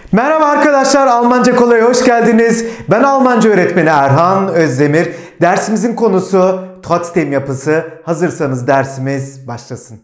Merhaba arkadaşlar, Almanca Kolay'a hoş geldiniz. Ben Almanca öğretmeni Erhan Özdemir. Dersimizin konusu Trotzdem yapısı. Hazırsanız dersimiz başlasın.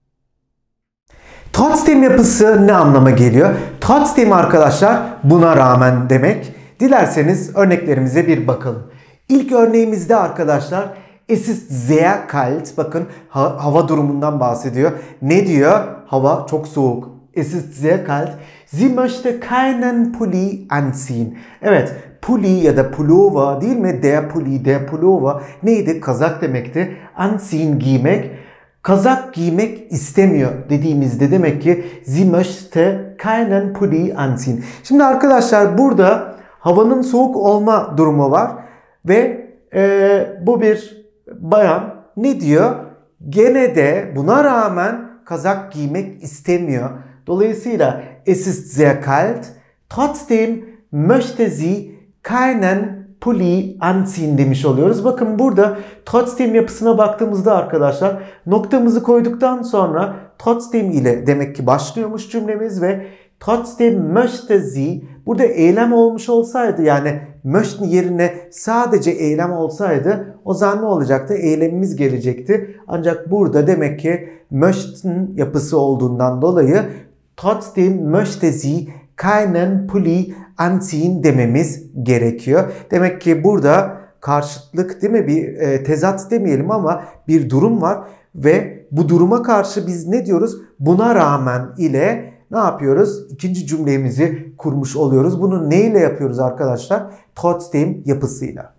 Trotzdem yapısı ne anlama geliyor? Trotzdem arkadaşlar buna rağmen demek. Dilerseniz örneklerimize bir bakalım. İlk örneğimizde arkadaşlar es ist sehr kalt. Bakın hava durumundan bahsediyor. Ne diyor? Hava çok soğuk. Es ist sehr kalt. Sie möchte keinen Pulli anziehen. Evet, Pulli ya da pullover değil mi? Der Pulli, der pullover neydi? Kazak demekti. Anziehen giymek. Kazak giymek istemiyor dediğimizde demek ki sie möchte keinen Pulli anziehen. Şimdi arkadaşlar burada havanın soğuk olma durumu var ve bu bir bayan ne diyor? Gene de buna rağmen kazak giymek istemiyor. Dolayısıyla es ist sehr kalt, trotzdem möchte sie keinen Pulli anziehen demiş oluyoruz. Bakın burada trotzdem yapısına baktığımızda arkadaşlar noktamızı koyduktan sonra trotzdem ile demek ki başlıyormuş cümlemiz ve trotzdem möchte sie burada eylem olmuş olsaydı yani möchten yerine sadece eylem olsaydı o zaman ne olacaktı? Eylemimiz gelecekti. Ancak burada demek ki möchten yapısı olduğundan dolayı trotzdem möchte sie keinen Pulli anziehen dememiz gerekiyor. Demek ki burada karşıtlık değil mi? Bir tezat demeyelim ama bir durum var ve bu duruma karşı biz ne diyoruz? Buna rağmen ile ne yapıyoruz? İkinci cümlemizi kurmuş oluyoruz. Bunu neyle yapıyoruz arkadaşlar? Trotzdem yapısıyla.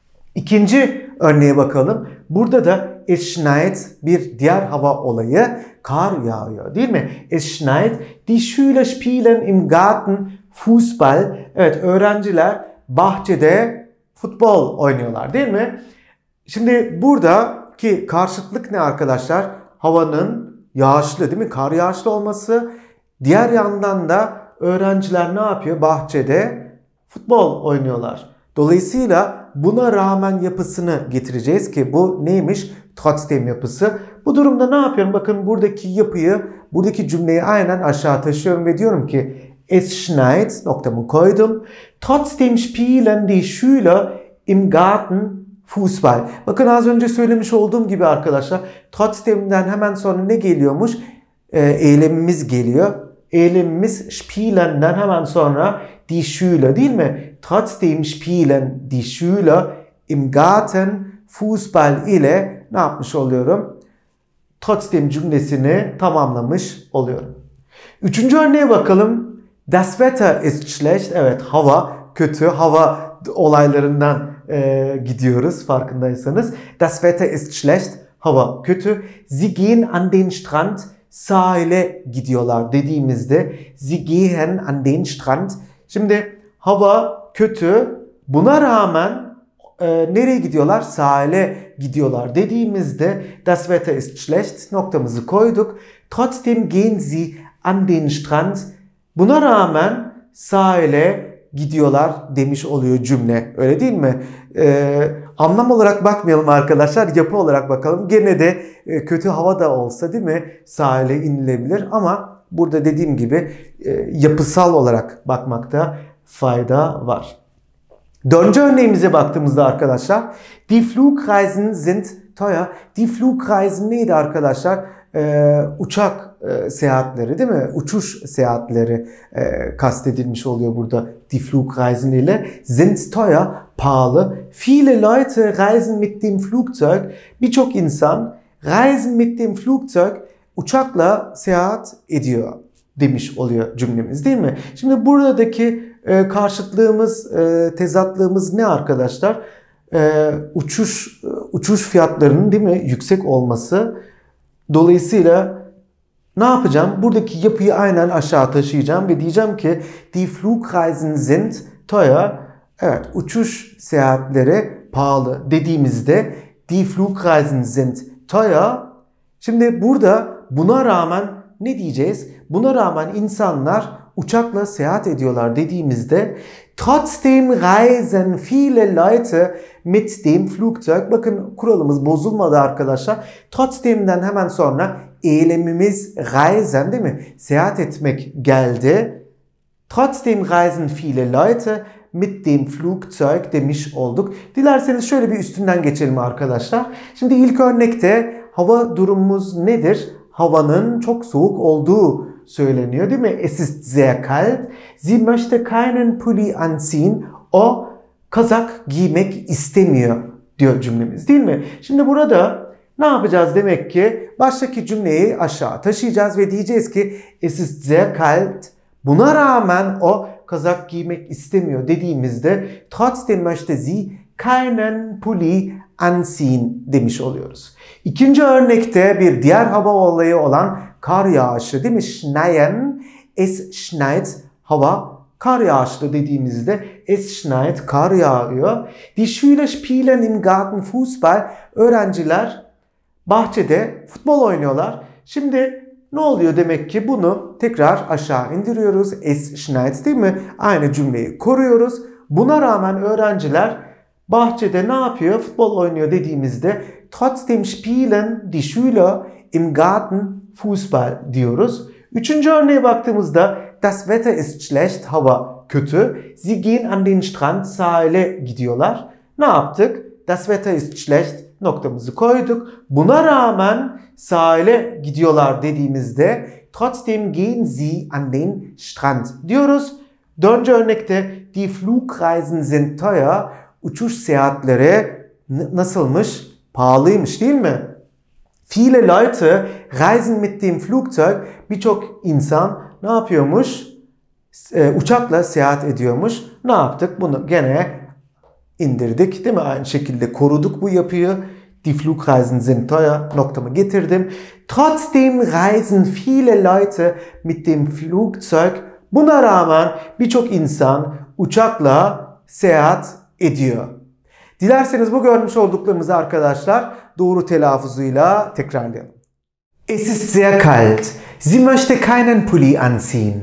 İkinci örneğe bakalım. Burada da es schneit bir diğer hava olayı. Kar yağıyor değil mi? Es schneit. Die Schüler spielen im Garten Fußball. Evet, öğrenciler bahçede futbol oynuyorlar değil mi? Şimdi buradaki karşıtlık ne arkadaşlar? Havanın yağışlı değil mi? Kar yağışlı olması. Diğer yandan da öğrenciler ne yapıyor? Bahçede futbol oynuyorlar. Dolayısıyla buna rağmen yapısını getireceğiz ki bu neymiş? Trotzdem yapısı. Bu durumda ne yapıyorum? Bakın buradaki yapıyı, buradaki cümleyi aynen aşağı taşıyorum ve diyorum ki es schneit, noktamı koydum. Trotzdem spielen die Schüler im Garten Fußball. Bakın az önce söylemiş olduğum gibi arkadaşlar trotzdem'den hemen sonra ne geliyormuş? Eylemimiz geliyor. Eylemimiz spielen'den hemen sonra die Schüler değil mi? Trotzdem spielen die Schüler im Garten Fußball ile ne yapmış oluyorum? Trotzdem cümlesini tamamlamış oluyorum. Üçüncü örneğe bakalım. Das Wetter ist schlecht. Evet, hava kötü. Hava olaylarından gidiyoruz farkındaysanız. Das Wetter ist schlecht. Hava kötü. Sie gehen an den Strand. Sahile gidiyorlar dediğimizde sie gehen an den Strand. Şimdi hava kötü. Buna rağmen nereye gidiyorlar? Sahile gidiyorlar dediğimizde das Wetter ist schlecht noktamızı koyduk. Trotzdem gehen sie an den Strand. Buna rağmen sahile gidiyorlar demiş oluyor cümle. Öyle değil mi? Anlam olarak bakmayalım arkadaşlar. Yapı olarak bakalım. Gene de kötü hava da olsa değil mi? Sahile inilebilir ama burada dediğim gibi yapısal olarak bakmakta fayda var. Dördüncü örneğimize baktığımızda arkadaşlar die Flugreisen sind teuer. Die Flugreisen neydi arkadaşlar? Uçak seyahatleri değil mi? Uçuş seyahatleri kastedilmiş oluyor burada die Flugreisen ile. Sind teuer, pahalı. Viele Leute reisen mit dem Flugzeug. Birçok insan reisen mit dem Flugzeug uçakla seyahat ediyor demiş oluyor cümlemiz değil mi? Şimdi buradaki karşıtlığımız, tezatlığımız ne arkadaşlar? Uçuş fiyatlarının değil mi yüksek olması. Dolayısıyla ne yapacağım? Buradaki yapıyı aynen aşağı taşıyacağım ve diyeceğim ki die Flugreisen sind teuer. Evet, uçuş seyahatleri pahalı dediğimizde die Flugreisen sind teuer. Şimdi burada buna rağmen ne diyeceğiz? Buna rağmen insanlar uçakla seyahat ediyorlar dediğimizde trotzdem reisen viele Leute mit dem Flugzeug. Bakın kuralımız bozulmadı arkadaşlar. Trotzdem'den hemen sonra eylemimiz reisen değil mi? Seyahat etmek geldi. Trotzdem reisen viele Leute mit dem Flugzeug demiş olduk. Dilerseniz şöyle bir üstünden geçelim arkadaşlar. Şimdi ilk örnekte hava durumumuz nedir? Havanın çok soğuk olduğu söyleniyor değil mi? Es ist sehr kalt. Sie möchte keinen Pulli anziehen. O kazak giymek istemiyor diyor cümlemiz değil mi? Şimdi burada ne yapacağız demek ki? Baştaki cümleyi aşağı taşıyacağız ve diyeceğiz ki es ist sehr kalt. Buna rağmen o kazak giymek istemiyor dediğimizde trotzdem möchte sie keinen Pulli anziehen demiş oluyoruz. İkinci örnekte bir diğer hava olayı olan kar yağışı değil mi? Schneien, es schneit, hava kar yağışlı dediğimizde es schneit, kar yağıyor. Die Schüler spielen im Garten Fußball. Öğrenciler bahçede futbol oynuyorlar. Şimdi ne oluyor demek ki? Bunu tekrar aşağı indiriyoruz. Es schneit değil mi? Aynı cümleyi koruyoruz. Buna rağmen öğrenciler bahçede ne yapıyor? Futbol oynuyor dediğimizde trotzdem spielen die Schüler im Garten Fußball diyoruz. Üçüncü örneğe baktığımızda das Wetter ist schlecht, hava kötü. Sie gehen an den Strand, sahile gidiyorlar. Ne yaptık? Das Wetter ist schlecht, noktamızı koyduk. Buna rağmen sahile gidiyorlar dediğimizde trotzdem gehen sie an den Strand diyoruz. Dördüncü örnekte die Flugreisen sind teuer. Uçuş seyahatleri nasılmış? Pahalıymış değil mi? Viele Leute reisen mit dem Flugzeug. Birçok insan ne yapıyormuş? Uçakla seyahat ediyormuş. Ne yaptık? Bunu gene indirdik değil mi? Aynı şekilde koruduk bu yapıyı. Die Flugreisen sind teuer. Noktamı getirdim. Trotzdem reisen viele Leute mit dem Flugzeug. Buna rağmen birçok insan uçakla seyahat ediyor. Dilerseniz bu görmüş olduklarımızı arkadaşlar doğru telaffuzuyla tekrarlayalım. Es ist sehr kalt. Sie möchte keinen Pulli anziehen.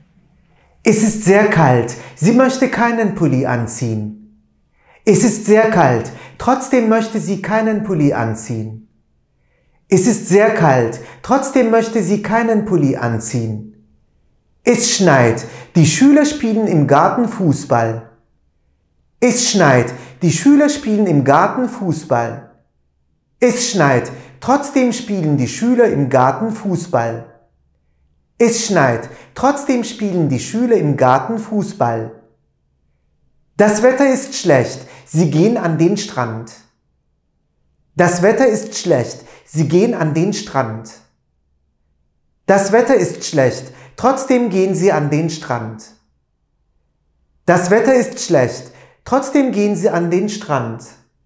Es ist sehr kalt. Sie möchte keinen Pulli anziehen. Es ist sehr kalt. Trotzdem möchte sie keinen Pulli anziehen. Es ist sehr kalt. Trotzdem möchte sie keinen Pulli anziehen. Es schneit. Die Schüler spielen im Garten Fußball. Es schneit. Die Schüler spielen im Garten Fußball. Es schneit. Trotzdem spielen die Schüler im Garten Fußball. Es schneit. Trotzdem spielen die Schüler im Garten Fußball. Das Wetter ist schlecht. Sie gehen an den Strand. Das Wetter ist schlecht. Sie gehen an den Strand. Das Wetter ist schlecht. Trotzdem gehen sie an den Strand. Das Wetter ist schlecht. Trotzdem gehen sie an den Strand.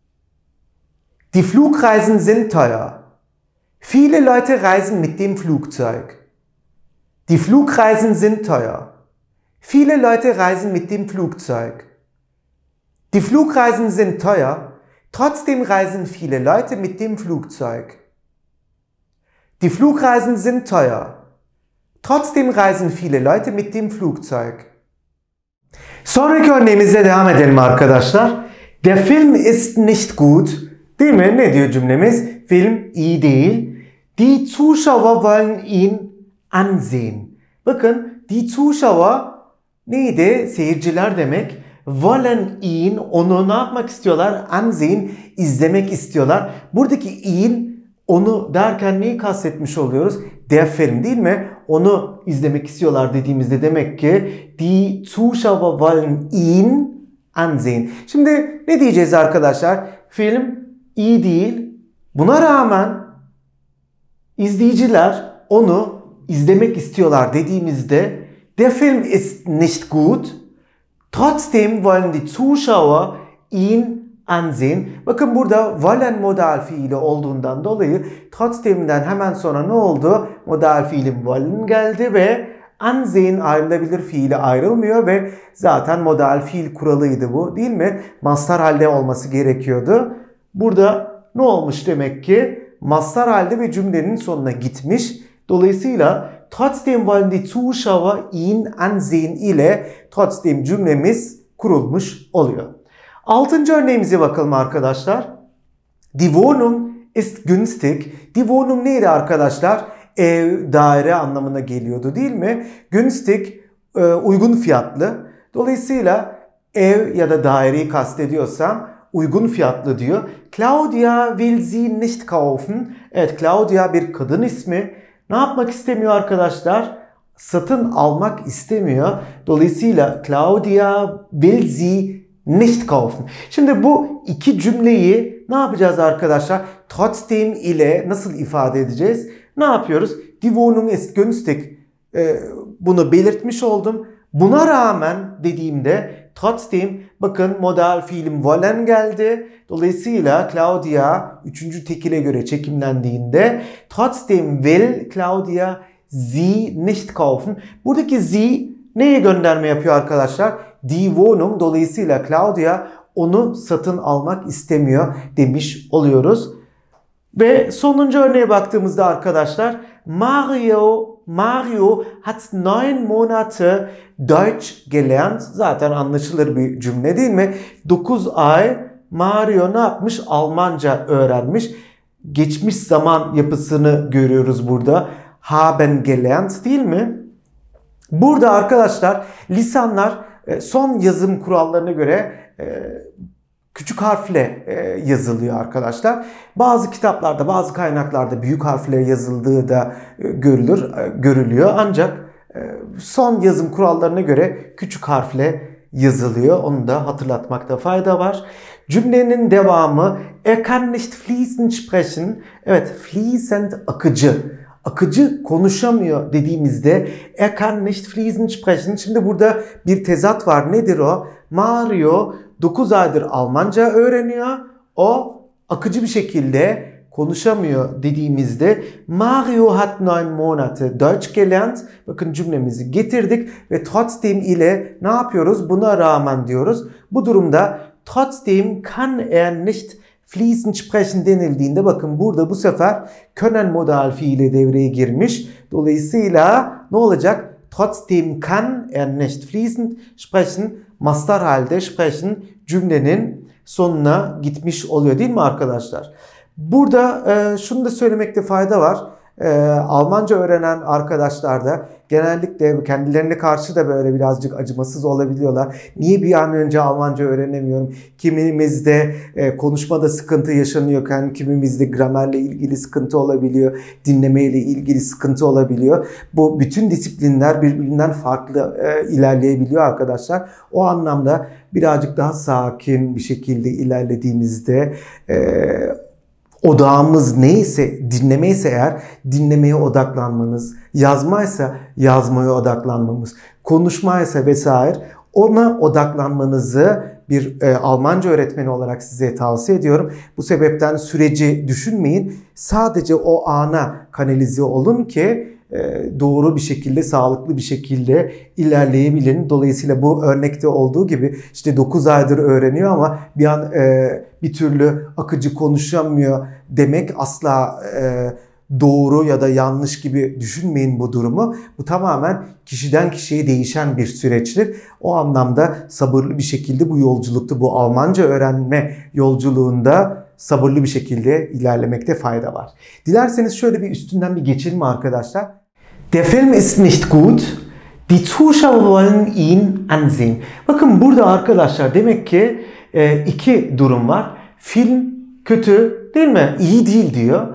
Die Flugreisen sind teuer. Viele Leute reisen mit dem Flugzeug. Die Flugreisen sind teuer. Viele Leute reisen mit dem Flugzeug. Die Flugreisen sind teuer. Trotzdem reisen viele Leute mit dem Flugzeug. Die Flugreisen sind teuer. Trotzdem reisen viele Leute mit dem Flugzeug. Sonraki örneğimizle devam edelim arkadaşlar. Der Film ist nicht gut. Değil mi? Ne diyor cümlemiz? Film iyi değil. Die Zuschauer wollen ihn ansehen. Bakın, die Zuschauer neydi? Seyirciler demek. Wollen ihn, onu ne yapmak istiyorlar? Ansehen, izlemek istiyorlar. Buradaki ihn, onu derken neyi kastetmiş oluyoruz? Der Film değil mi? Onu izlemek istiyorlar dediğimizde demek ki die Zuschauer wollen ihn ansehen. Şimdi ne diyeceğiz arkadaşlar? Film iyi değil. Buna rağmen izleyiciler onu izlemek istiyorlar dediğimizde der Film ist nicht gut. Trotzdem wollen die Zuschauer ihn ansehen. Bakın burada wollen modal fiili olduğundan dolayı trotzdem'den hemen sonra ne oldu? Modal fiilim wollen geldi ve ansehen ayrılabilir fiili ayrılmıyor ve zaten modal fiil kuralıydı bu değil mi? Mastar halde olması gerekiyordu. Burada ne olmuş demek ki? Mastar halde ve cümlenin sonuna gitmiş. Dolayısıyla trotzdem wollen die Zuschauer ihn ansehen ile trotzdem cümlemiz kurulmuş oluyor. Altıncı örneğimize bakalım arkadaşlar. Die Wohnung ist günstig. Die Wohnung neydi arkadaşlar? Ev, daire anlamına geliyordu değil mi? Günstig, uygun fiyatlı. Dolayısıyla ev ya da daireyi kastediyorsam uygun fiyatlı diyor. Claudia will sie nicht kaufen. Evet, Claudia bir kadın ismi. Ne yapmak istemiyor arkadaşlar? Satın almak istemiyor. Dolayısıyla Claudia will sie nicht kaufen. Şimdi bu iki cümleyi ne yapacağız arkadaşlar? Trotzdem ile nasıl ifade edeceğiz? Ne yapıyoruz? Die Wohnung ist günstig. Bunu belirtmiş oldum. Buna rağmen dediğimde trotzdem, bakın modal fiilim wollen geldi. Dolayısıyla Claudia 3. tekile göre çekimlendiğinde trotzdem will Claudia sie nicht kaufen. Buradaki sie neye gönderme yapıyor arkadaşlar? Die Wohnung. Dolayısıyla Claudia onu satın almak istemiyor demiş oluyoruz. Ve sonuncu örneğe baktığımızda arkadaşlar Mario hat 9 Monate Deutsch gelernt. Zaten anlaşılır bir cümle değil mi? 9 ay Mario ne yapmış? Almanca öğrenmiş. Geçmiş zaman yapısını görüyoruz burada. Haben gelernt değil mi? Burada arkadaşlar lisanlar son yazım kurallarına göre küçük harfle yazılıyor arkadaşlar. Bazı kitaplarda, bazı kaynaklarda büyük harfle yazıldığı da görülüyor. Ancak son yazım kurallarına göre küçük harfle yazılıyor. Onu da hatırlatmakta fayda var. Cümlenin devamı er kann nicht fließend sprechen. Evet, fließend akıcı. Akıcı konuşamıyor dediğimizde er kann nicht fließend sprechen. Şimdi burada bir tezat var. Nedir o? Mario 9 aydır Almanca öğreniyor. O akıcı bir şekilde konuşamıyor dediğimizde Mario hat 9 Monate Deutsch gelernt. Bakın cümlemizi getirdik ve trotzdem ile ne yapıyoruz? Buna rağmen diyoruz. Bu durumda trotzdem kann er nicht fließend sprechen denildiğinde bakın burada bu sefer können modal fiili devreye girmiş. Dolayısıyla ne olacak? Trotzdem kann er nicht fließend sprechen. Mastar halde sprechen cümlenin sonuna gitmiş oluyor değil mi arkadaşlar? Burada şunu da söylemekte fayda var. Almanca öğrenen arkadaşlar da genellikle kendilerine karşı da böyle birazcık acımasız olabiliyorlar. Niye bir an önce Almanca öğrenemiyorum? Kimimizde konuşmada sıkıntı yaşanıyorken kimimizde gramerle ilgili sıkıntı olabiliyor. Dinlemeyle ilgili sıkıntı olabiliyor. Bu bütün disiplinler birbirinden farklı ilerleyebiliyor arkadaşlar. O anlamda birazcık daha sakin bir şekilde ilerlediğimizde odağımız neyse, dinlemeyse eğer dinlemeye odaklanmanız, yazmaysa yazmaya odaklanmamız, konuşmaysa vesaire ona odaklanmanızı bir Almanca öğretmeni olarak size tavsiye ediyorum. Bu sebepten süreci düşünmeyin. Sadece o ana kanalize olun ki doğru bir şekilde, sağlıklı bir şekilde ilerleyebilin. Dolayısıyla bu örnekte olduğu gibi işte 9 aydır öğreniyor ama bir an bir türlü akıcı konuşamıyor demek asla doğru ya da yanlış gibi düşünmeyin bu durumu. Bu tamamen kişiden kişiye değişen bir süreçtir. O anlamda sabırlı bir şekilde bu yolculukta, bu Almanca öğrenme yolculuğunda sabırlı bir şekilde ilerlemekte fayda var. Dilerseniz şöyle bir üstünden bir geçelim arkadaşlar. Der Film ist nicht gut. Die Zuschauer wollen ihn ansehen. Bakın burada arkadaşlar demek ki iki durum var. Film kötü değil mi? İyi değil diyor.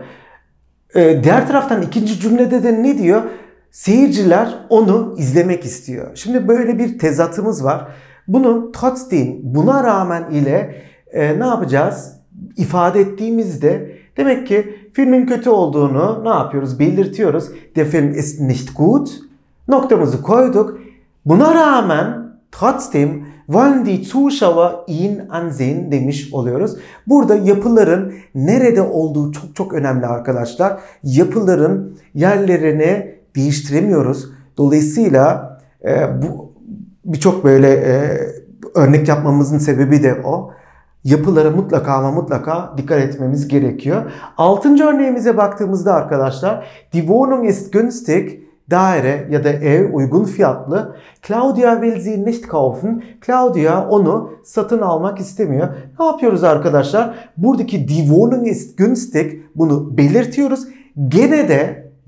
Diğer taraftan ikinci cümlede de ne diyor? Seyirciler onu izlemek istiyor. Şimdi böyle bir tezatımız var. Bunu trotzdem, buna rağmen ile ne yapacağız? İfade ettiğimizde demek ki filmin kötü olduğunu ne yapıyoruz? Belirtiyoruz. Der Film ist nicht gut. Noktamızı koyduk. Buna rağmen trotzdem wollen die Zuschauer ihn ansehen demiş oluyoruz. Burada yapıların nerede olduğu çok çok önemli arkadaşlar. Yapıların yerlerini değiştiremiyoruz. Dolayısıyla bu birçok böyle örnek yapmamızın sebebi de o. Yapılara mutlaka ama mutlaka dikkat etmemiz gerekiyor. 6. örneğimize baktığımızda arkadaşlar Die Wohnung ist günstig. Daire ya da ev uygun fiyatlı. Claudia will sie nicht kaufen. Claudia onu satın almak istemiyor. Ne yapıyoruz arkadaşlar? Buradaki die Wohnung ist günstig bunu belirtiyoruz. Gene de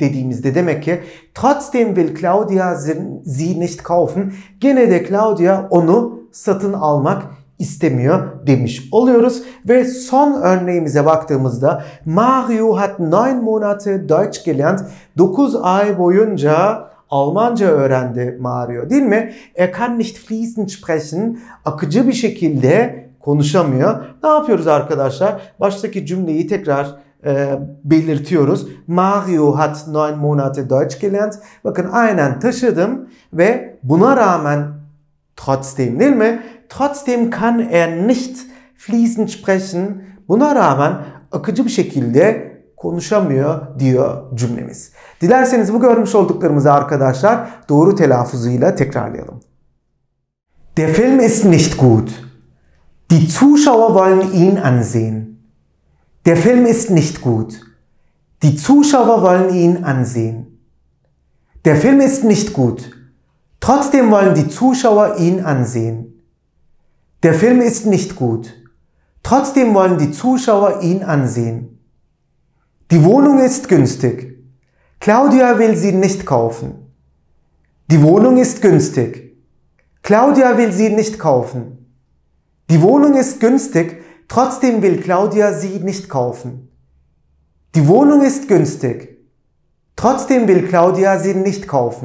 dediğimizde demek ki trotzdem will Claudia sie nicht kaufen. Gene de Claudia onu satın almak istemiyor demiş oluyoruz. Ve son örneğimize baktığımızda Mario hat 9 Monate Deutsch gelernt. 9 ay boyunca Almanca öğrendi Mario, değil mi? Er kann nicht fließend sprechen. Akıcı bir şekilde konuşamıyor. Ne yapıyoruz arkadaşlar? Baştaki cümleyi tekrar belirtiyoruz. Mario hat 9 Monate Deutsch gelernt. Bakın aynen taşıdım ve buna rağmen trotzdem, değil mi? Trotzdem kann er nicht fließend sprechen. Buna rağmen akıcı bir şekilde konuşamıyor diyor cümlemiz. Dilerseniz bu görmüş olduklarımızı arkadaşlar doğru telaffuzuyla tekrarlayalım. Der Film ist nicht gut. Die Zuschauer wollen ihn ansehen. Der Film ist nicht gut. Die Zuschauer wollen ihn ansehen. Der Film ist nicht gut. Trotzdem wollen die Zuschauer ihn ansehen. Der Film ist nicht gut. Trotzdem wollen die Zuschauer ihn ansehen. Die Wohnung ist günstig. Claudia will sie nicht kaufen. Die Wohnung ist günstig. Claudia will sie nicht kaufen. Die Wohnung ist günstig. Trotzdem will Claudia sie nicht kaufen. Die Wohnung ist günstig. Trotzdem will Claudia sie nicht kaufen.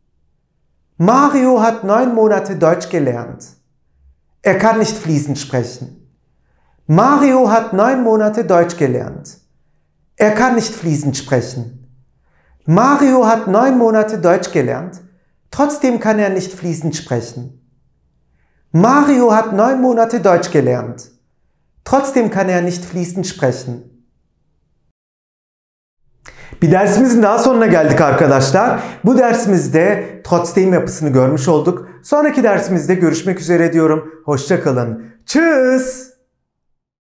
Mario hat 9 Monate Deutsch gelernt. Er kann nicht fließend sprechen. Mario hat 9 Monate Deutsch gelernt. Er kann nicht fließend sprechen. Mario hat 9 Monate Deutsch gelernt. Trotzdem kann er nicht fließend sprechen. Mario hat 9 Monate Deutsch gelernt. Trotzdem kann er nicht fließend sprechen. Bir dersimizin daha sonuna geldik arkadaşlar. Bu dersimizde trotzdem yapısını görmüş olduk. Sonraki dersimizde görüşmek üzere diyorum. Hoşça kalın. Tschüss.